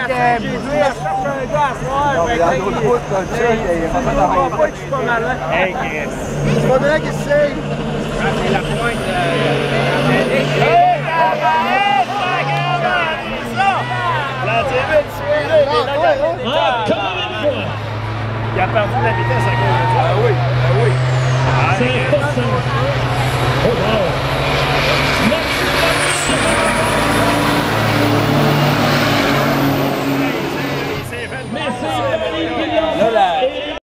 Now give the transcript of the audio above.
j'ai dit, à chercher un gars à soir. Non, mais dans l'autre route, comme ça, il y a pas mal On va pas que je suis pas malin. Hey, Chris. C'est pas vrai qu'il sait. C'est la pointe de... La TV, il a perdu la vitesse à cause de ça. Ah oui, ah oui. Ah,